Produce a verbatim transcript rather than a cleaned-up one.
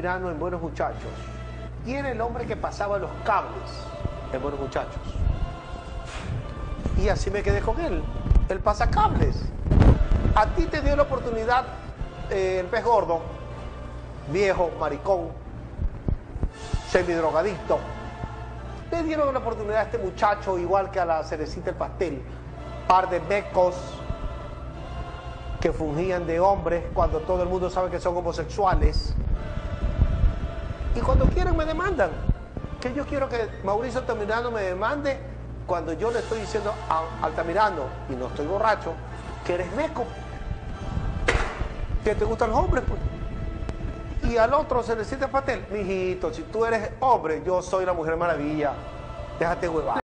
Altamirano en Buenos Muchachos. Y era el hombre que pasaba los cables en Buenos Muchachos. Y así me quedé con él. El pasacables. A ti te dio la oportunidad eh, el pez gordo, viejo, maricón, semidrogadicto. Le dieron la oportunidad a este muchacho, igual que a la cerecita el pastel. Par de mecos que fungían de hombres cuando todo el mundo sabe que son homosexuales. Y cuando quieren me demandan. Que yo quiero que Mauricio Altamirano me demande cuando yo le estoy diciendo a Altamirano, y no estoy borracho, que eres meco, que te gustan los hombres, pues. Y al otro se necesita pastel. Mijito, si tú eres hombre, yo soy la Mujer Maravilla. Déjate huevar.